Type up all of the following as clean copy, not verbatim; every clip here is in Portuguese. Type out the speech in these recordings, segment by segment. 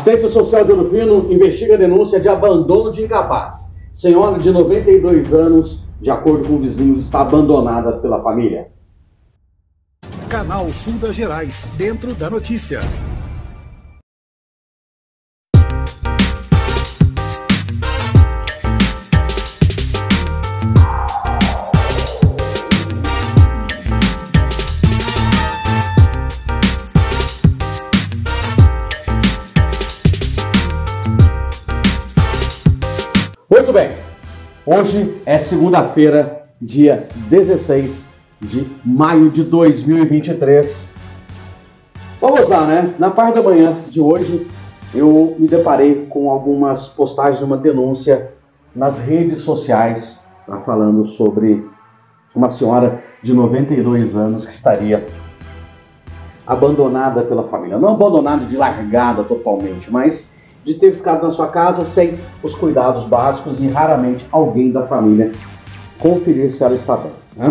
Assistência Social de Ouro Fino investiga a denúncia de abandono de incapaz. Senhora de 92 anos, de acordo com vizinhos, está abandonada pela família. Canal Sul das Gerais, dentro da notícia. Muito bem, hoje é segunda-feira, dia 16 de maio de 2023. Vamos lá, né? Na parte da manhã de hoje, eu me deparei com algumas postagens de uma denúncia nas redes sociais, falando sobre uma senhora de 92 anos que estaria abandonada pela família. Não abandonada de largada totalmente, mas de ter ficado na sua casa sem os cuidados básicos e raramente alguém da família conferir se ela está bem, né?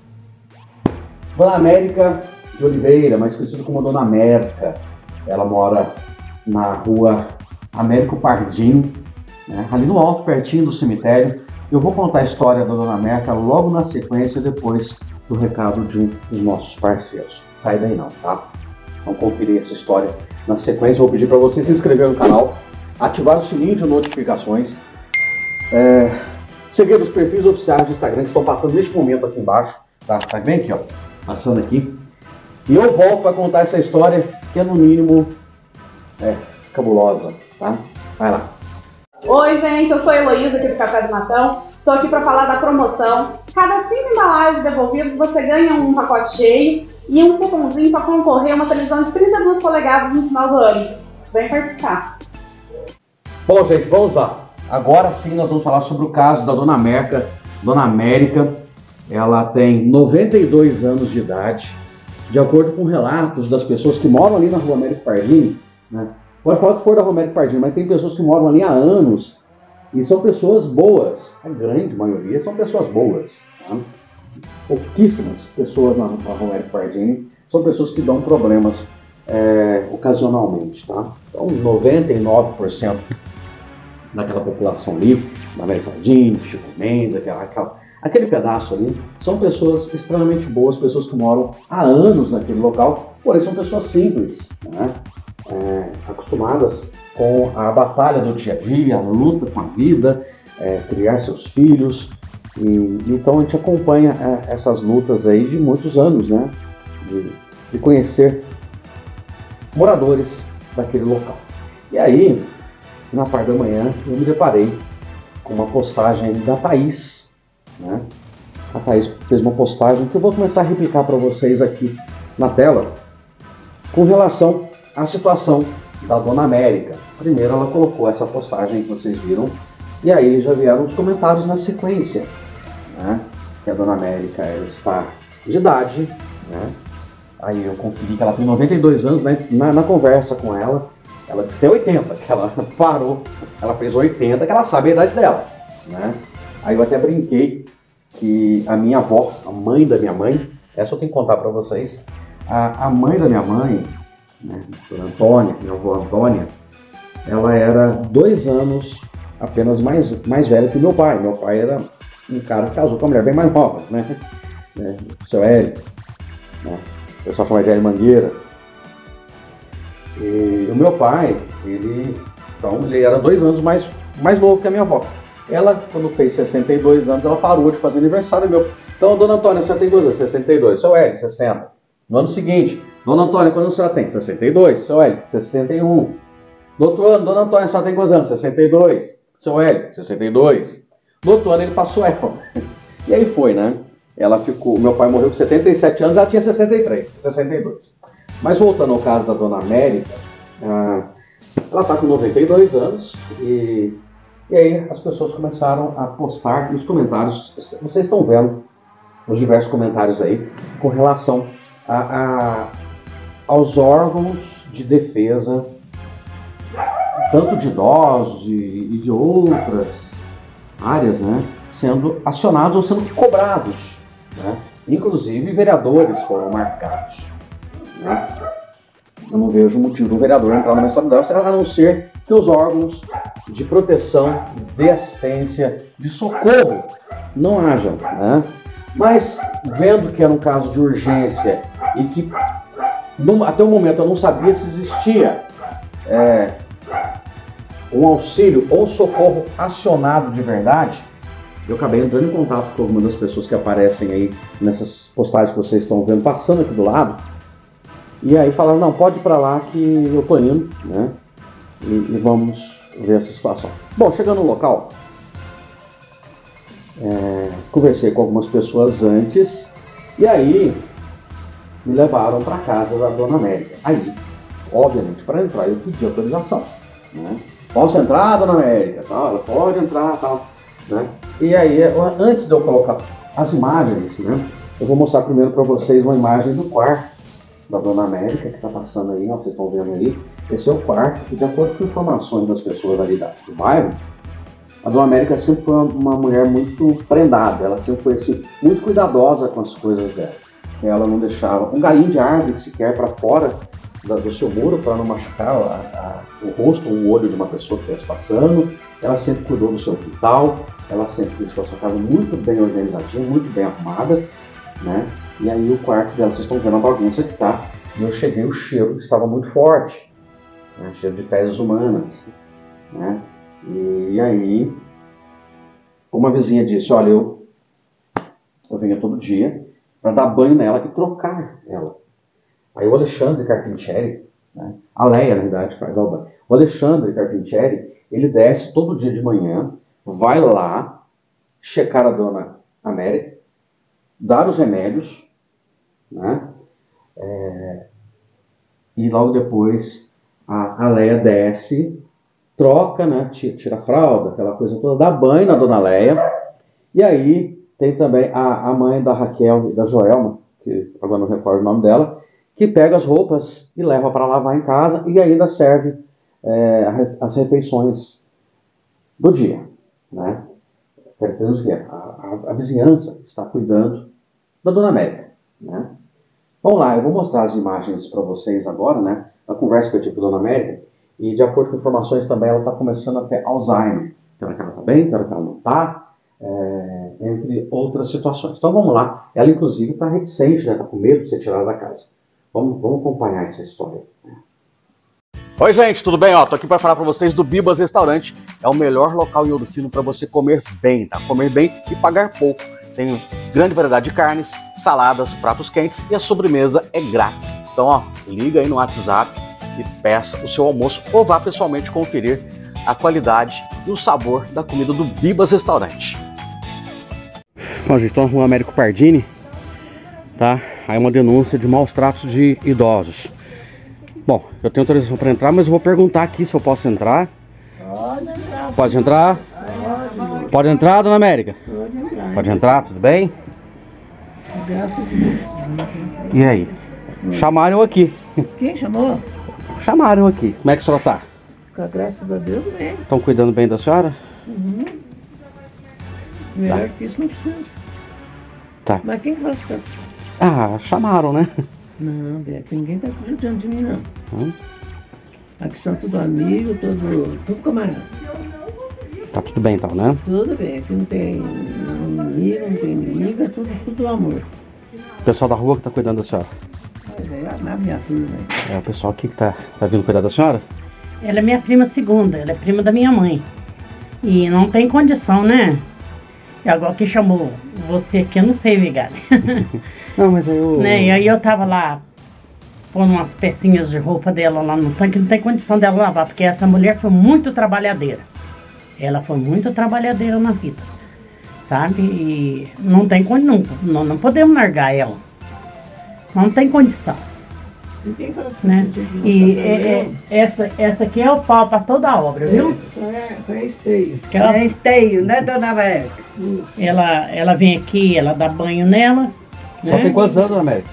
Dona América de Oliveira, mais conhecida como Dona Merca, ela mora na rua Américo Pardini, né, ali no alto, pertinho do cemitério. Eu vou contar a história da Dona Merca logo na sequência, depois do recado de um dos nossos parceiros. Sai daí não, tá? Vamos conferir essa história na sequência. Vou pedir para você se inscrever no canal, ativar o sininho de notificações, seguir os perfis oficiais do Instagram que estão passando neste momento aqui embaixo, tá bem aqui, ó, passando aqui. E eu volto para contar essa história que é no mínimo cabulosa, tá? Vai lá. Oi gente, eu sou a Heloísa aqui do Café do Matão. Estou aqui para falar da promoção. Cada 5 embalagens devolvidas você ganha um pacote cheio e um cupomzinho para concorrer a uma televisão de 32 polegadas no final do ano. Vem participar. Bom gente, vamos lá. Agora sim nós vamos falar sobre o caso da Dona Merca. Dona América, ela tem 92 anos de idade. De acordo com relatos das pessoas que moram ali na rua Américo Pardini, né? Pode falar que for da rua Américo Pardini, mas tem pessoas que moram ali há anos e são pessoas boas. A grande maioria são pessoas boas, tá? Pouquíssimas pessoas na rua Américo Pardini são pessoas que dão problemas ocasionalmente, tá? Então 99% daquela população ali, na Américo Pardini, Chico Mendes, aquele pedaço ali, são pessoas extremamente boas, pessoas que moram há anos naquele local, porém são pessoas simples, né? Acostumadas com a batalha do dia a dia, a luta com a vida, criar seus filhos, e então a gente acompanha essas lutas aí de muitos anos, né? De conhecer moradores daquele local. E aí, na parte da manhã, eu me deparei com uma postagem da Thaís, né? A Thaís fez uma postagem que eu vou começar a replicar para vocês aqui na tela, com relação à situação da Dona América. Primeiro ela colocou essa postagem que vocês viram, e aí já vieram os comentários na sequência, né? Que a Dona América ela está de idade, né? Aí eu conferi que ela tem 92 anos, né? Na conversa com ela, ela disse que tem 80, que ela parou, ela fez 80, que ela sabe a idade dela, né? Aí eu até brinquei que a minha avó, a mãe da minha mãe, essa eu tenho que contar para vocês, a mãe da minha mãe, né, Dona Antônia, minha avó Antônia, ela era 2 anos apenas mais velha que meu pai. Meu pai era um cara que casou com uma mulher bem mais nova, né? O seu Hélio, né? O pessoal chama de Hélio Mangueira. E o meu pai, ele era 2 anos mais novo que a minha avó. Ela, quando fez 62 anos, ela parou de fazer aniversário. Então, Dona Antônia, a senhora tem 2 anos, 62. Seu Hélio, 60. No ano seguinte, Dona Antônia, quando a senhora tem? 62. Seu Hélio, 61. No outro ano, Dona Antônia, a senhora tem quantos anos? 62. Seu Hélio, 62. No outro ano, ele passou ela. E aí foi, né? Ela ficou... Meu pai morreu com 77 anos, ela tinha 62. Mas voltando ao caso da Dona América, ela está com 92 anos e aí as pessoas começaram a postar nos comentários. Vocês estão vendo os diversos comentários aí com relação aos órgãos de defesa, tanto de idosos e de outras áreas, né, sendo acionados ou sendo cobrados, né? Inclusive vereadores foram marcados, né? Eu não vejo motivo do vereador entrar numa história dessa, a não ser que os órgãos de proteção, de assistência, de socorro não hajam, né? Mas, vendo que era um caso de urgência e que até o momento eu não sabia se existia um auxílio ou socorro acionado de verdade, eu acabei entrando em contato com algumas das pessoas que aparecem aí nessas postagens que vocês estão vendo, passando aqui do lado, e aí falaram, não, pode ir pra lá que eu tô indo, né? E vamos ver essa situação. Bom, chegando no local, conversei com algumas pessoas antes, e aí me levaram para casa da Dona América. Aí, obviamente, para entrar eu pedi autorização, né? Posso entrar, Dona América? Tal, ela pode entrar, tal, né? E aí, antes de eu colocar as imagens, né, eu vou mostrar primeiro para vocês uma imagem do quarto da Dona América, que está passando aí, ó, vocês estão vendo aí. Esse é o quarto, que de acordo com informações das pessoas ali do bairro, a Dona América sempre foi uma mulher muito prendada, ela sempre foi assim, muito cuidadosa com as coisas dela. Ela não deixava um galinho de árvore sequer para fora do seu muro para não machucar o rosto ou o olho de uma pessoa que estivesse passando. Ela sempre cuidou do seu quintal, ela sempre deixou a sua casa muito bem organizadinha, muito bem arrumada, né? E aí o quarto dela, vocês estão vendo a bagunça que tá. E eu cheguei, o cheiro estava muito forte, né? Cheiro de fezes humanas, né? E aí uma vizinha disse, olha, eu vinha todo dia para dar banho nela e trocar ela. Aí o Alexandre Carpintieri, né? A Leia, na verdade, para dar o banho. O Alexandre Carpintieri, ele desce todo dia de manhã, vai lá checar a Dona América, dar os remédios, né? E logo depois a Leia desce, troca, né? Tira a fralda, aquela coisa toda, dá banho na Dona Leia. E aí tem também a mãe da Raquel e da Joelma, que agora não recordo o nome dela, que pega as roupas e leva para lavar em casa e ainda serve as refeições do dia, né? A vizinhança está cuidando da Dona América, né? Vamos lá, eu vou mostrar as imagens para vocês agora, né? A conversa que eu tive com a Dona América, e de acordo com informações também ela está começando a ter Alzheimer. Então, que ela está bem, então que ela não está, entre outras situações. Então vamos lá, ela inclusive está reticente, né? Está com medo de ser tirada da casa. Vamos acompanhar essa história. Oi gente, tudo bem? Tô aqui para falar para vocês do Bibas Restaurante. É o melhor local em Ouro Fino para você comer bem, tá? Comer bem e pagar pouco. Tem grande variedade de carnes, saladas, pratos quentes e a sobremesa é grátis. Então, ó, liga aí no WhatsApp e peça o seu almoço ou vá pessoalmente conferir a qualidade e o sabor da comida do Bibas Restaurante. Bom, gente, estou na rua Américo Pardini, tá? Aí uma denúncia de maus tratos de idosos. Bom, eu tenho autorização para entrar, mas eu vou perguntar aqui se eu posso entrar. Pode entrar? Pode. Pode entrar, Dona América? Pode entrar. Pode entrar, tudo bem? Graças a Deus. E aí? Chamaram eu aqui. Quem chamou? Chamaram eu aqui. Como é que a senhora tá? Graças a Deus, bem. Estão cuidando bem da senhora? Uhum. Melhor que isso não precisa. Tá. Mas quem vai ficar? Ah, chamaram, né? Não, Beto, ninguém tá judiando de mim, não. Aqui são tudo amigos, tudo camarada. Tá tudo bem então, né? Tudo bem, aqui não tem inimigo, não tem inimiga, tudo amor. O pessoal da rua que tá cuidando da senhora? Na minha turma. É o pessoal aqui que tá vindo cuidar da senhora? Ela é minha prima segunda, ela é prima da minha mãe. E não tem condição, né? E agora que chamou você aqui, eu não sei, Vigário. Não, mas aí eu... Né? E aí eu tava lá pondo umas pecinhas de roupa dela lá no tanque, não tem condição dela lavar, porque essa mulher foi muito trabalhadeira. Ela foi muito trabalhadeira na vida, sabe? E não tem condição, não podemos largar ela. Não tem condição. Né? E essa aqui é o pau para toda a obra, viu? Isso é esteio. É esteio, né, Dona América? Ela vem aqui, ela dá banho nela. Só né? tem quantos anos, Dona América?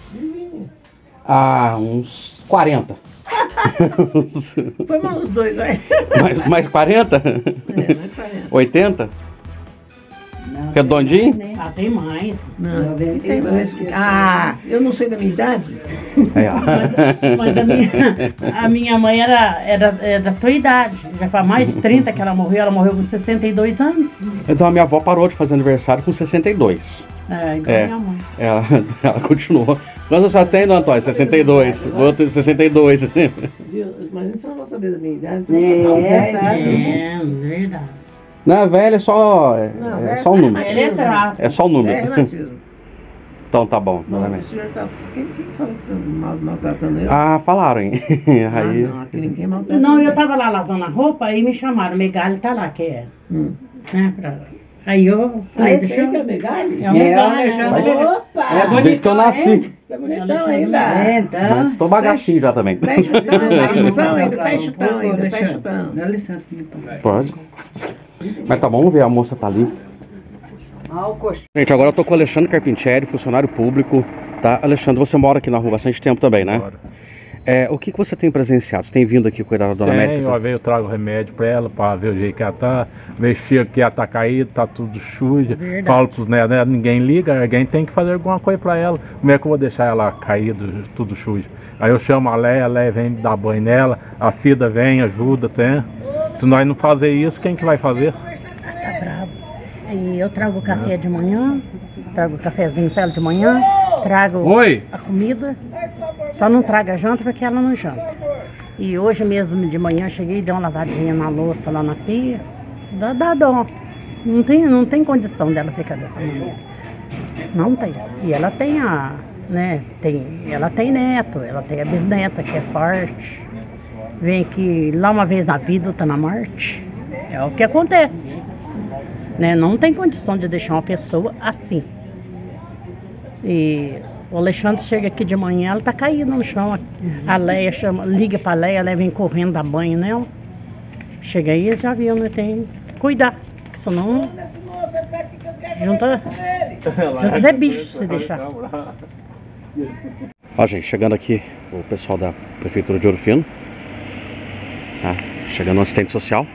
Ah, uns 40. Foi mal os dois, vai. Mais 40? Mais 40. 80? Não, Redondinho? Ah, tem mais. Não, tem mais. Eu não sei da minha idade. Mas a minha mãe era da tua idade. Já faz mais de 30 que ela morreu com 62 anos. Então a minha avó parou de fazer aniversário com 62. Igual a minha mãe. Ela continuou. Quantos você tem, Dona Antônia? 62. O outro 62. Mas você não vai saber da minha idade. Verdade. Não, velho é só. É só um número. É só um número. É reumatismo. Então tá bom. O senhor tá. Quem falou que tá maltratando eu? Falaram, hein? Aí... não, aqui ninguém maltrata. Não, eu tava lá lavando a roupa e me chamaram. Megali tá lá, que é. Aí eu falei, Esse aí que é Megali? É o Megali. Opa! Desde que eu nasci. Tá bonitão ainda. Então. Tô bagacinho já também. Tá chutão ainda. Dá licença, Pode. Mas tá bom, vamos ver, a moça tá ali. Gente, agora eu tô com o Alexandre Carpintieri, funcionário público, tá? Alexandre, você mora aqui na rua há bastante tempo também, né? O que você tem presenciado? Você tem vindo aqui cuidar da Dona América? Uma vez eu trago remédio pra ela, pra ver o jeito que ela tá. Mexer que ela tá caída, tá tudo suja. Falo pros netos, ninguém liga, alguém tem que fazer alguma coisa pra ela. Como é que eu vou deixar ela caída, tudo sujo? Aí eu chamo a Leia vem dar banho nela, a Cida vem, ajuda, tem. Se nós não fazer isso, quem que vai fazer? Tá bravo. E eu trago o café de manhã, trago o cafezinho pra ela de manhã, trago a comida, só não trago a janta porque ela não janta. E hoje mesmo de manhã cheguei e dei uma lavadinha na louça lá na pia, dá dó. Não tem condição dela ficar dessa maneira. Não tem. E ela tem ela tem neto, ela tem a bisneta que é forte. Vem aqui lá uma vez na vida, outra na morte. É o que acontece. Não tem condição de deixar uma pessoa assim. E o Alexandre chega aqui de manhã, ela tá caída no chão. A Leia liga pra Leia, a Leia vem correndo, dá banho nela. Chega aí, já viu, tem que cuidar. Porque senão junta até bicho se deixar. Ó, gente, chegando aqui o pessoal da Prefeitura de Ouro Fino. Tá? Chegando o assistente social.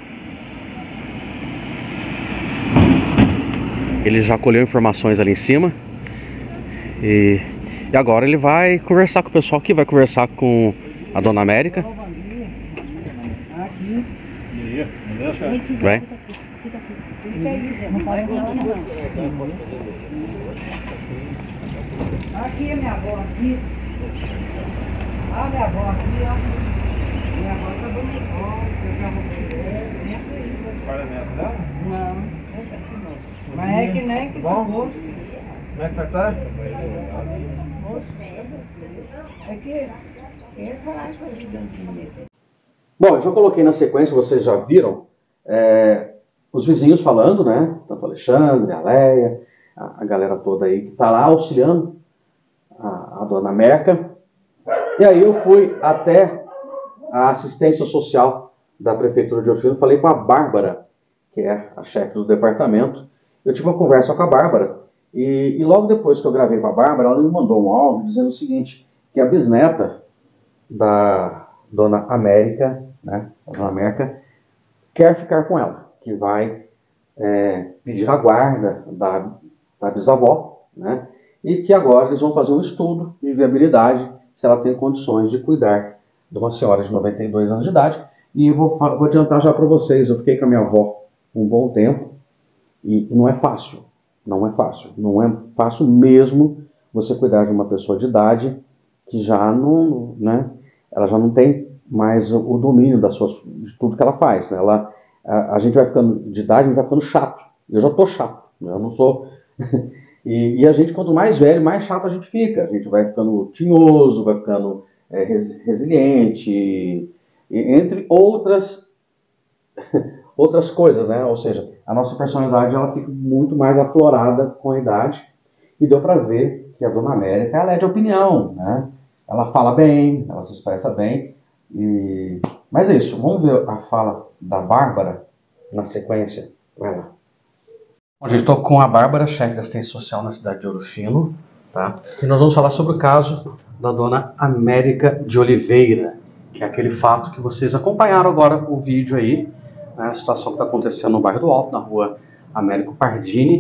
Ele já colheu informações ali em cima. E agora ele vai conversar com o pessoal aqui, vai conversar com a Dona América. Vai. Aqui é minha avó aqui. Olha a minha avó aqui, ó. Minha avó tá dando Não. Mas é que nem que bom. Como é que você tá? Bom, eu já coloquei na sequência, vocês já viram os vizinhos falando, né? Tanto o Alexandre, a Leia, a galera toda aí que tá lá auxiliando a Dona América. E aí eu fui até a assistência social da Prefeitura de Ouro Fino, falei com a Bárbara, que é a chefe do departamento. Eu tive uma conversa com a Bárbara e logo depois que eu gravei com a Bárbara, ela me mandou um áudio dizendo o seguinte, que a bisneta da Dona América, né, a Dona América, quer ficar com ela, que vai pedir a guarda da bisavó, né, e que agora eles vão fazer um estudo de viabilidade se ela tem condições de cuidar de uma senhora de 92 anos de idade. E vou adiantar já para vocês, eu fiquei com a minha avó um bom tempo e não é fácil, não é fácil mesmo você cuidar de uma pessoa de idade que já não, né, ela já não tem mais o domínio de tudo que ela faz, né? A gente vai ficando de idade, a gente vai ficando chato. Eu já tô chato, né? Eu não sou... e a gente, quanto mais velho, mais chato a gente fica. A gente vai ficando tinhoso, vai ficando resiliente, entre outras coisas, né? Ou seja, a nossa personalidade ela fica muito mais aflorada com a idade. E deu para ver que a Dona América ela é de opinião, né? Ela fala bem, ela se expressa bem. Mas é isso, vamos ver a fala da Bárbara na sequência. Vai lá. Bom, gente, estou com a Bárbara, chefe da assistência social na cidade de Ouro Fino, tá? E nós vamos falar sobre o caso da Dona América de Oliveira, que é aquele fato que vocês acompanharam agora o vídeo aí, né? A situação que está acontecendo no bairro do Alto, na rua Américo Pardini.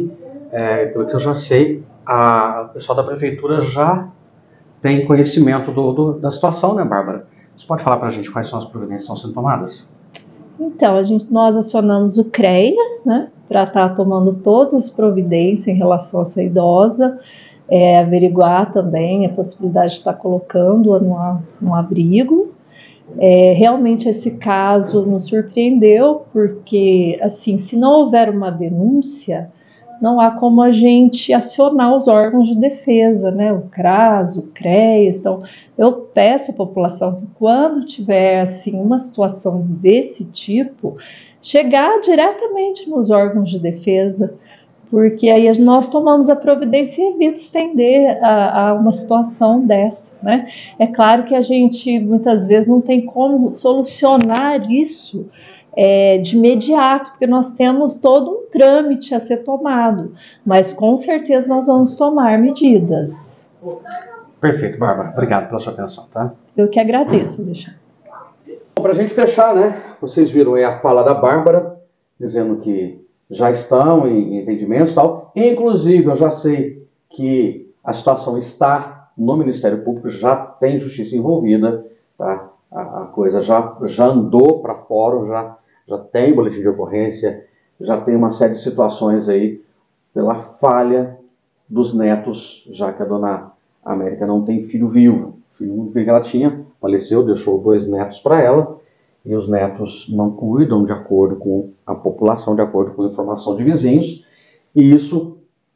pelo que eu já sei, o pessoal da prefeitura já tem conhecimento da situação, né, Bárbara? Você pode falar para a gente quais são as providências que estão sendo tomadas? Então, nós acionamos o CREAS, né, para estar tomando todas as providências em relação a essa idosa, averiguar também a possibilidade de estar colocando-a num abrigo. Realmente esse caso nos surpreendeu, porque, assim, se não houver uma denúncia, não há como a gente acionar os órgãos de defesa, né? O CRAS, o CREAS. Então, eu peço à população que, quando tiver assim, uma situação desse tipo, chegar diretamente nos órgãos de defesa, porque aí nós tomamos a providência e evita estender a uma situação dessa, né? É claro que a gente, muitas vezes, não tem como solucionar isso de imediato, porque nós temos todo um trâmite a ser tomado, mas com certeza nós vamos tomar medidas. Perfeito, Bárbara. Obrigado pela sua atenção, tá? Eu que agradeço, Alexandre. Bom, para a gente fechar, né? Vocês viram aí a fala da Bárbara, dizendo que já estão em entendimentos e tal. Inclusive, eu já sei que a situação está no Ministério Público, já tem justiça envolvida, tá? A coisa já andou para fora, já tem boletim de ocorrência, já tem uma série de situações aí pela falha dos netos, já que a dona América não tem filho vivo. O filho que ela tinha faleceu, deixou 2 netos para ela, e os netos não cuidam de acordo com a população, de acordo com a informação de vizinhos, e isso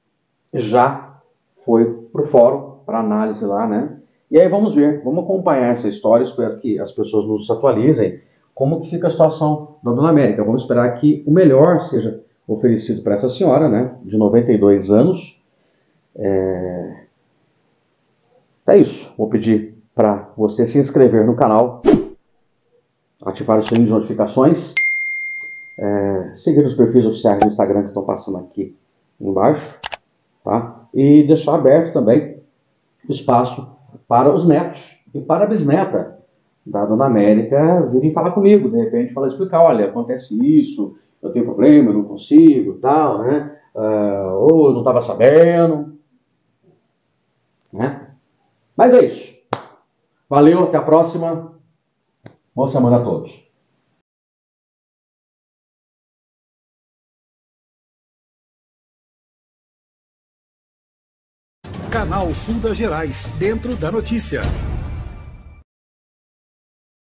já foi para o fórum, para análise lá, né? E aí vamos ver, vamos acompanhar essa história, espero que as pessoas nos atualizem como que fica a situação da dona América. Vamos esperar que o melhor seja oferecido para essa senhora, né, de 92 anos. É isso, vou pedir para você se inscrever no canal, ativar o sininho de notificações, seguir os perfis oficiais do Instagram que estão passando aqui embaixo, tá? E deixar aberto também o espaço para os netos e para a bisneta da dona América virem falar comigo, de repente explicar, olha, acontece isso, eu tenho problema, eu não consigo, tal, né? Ou eu não estava sabendo, né? Mas é isso. Valeu, até a próxima. Boa semana a todos. Canal Sul das Gerais, dentro da notícia.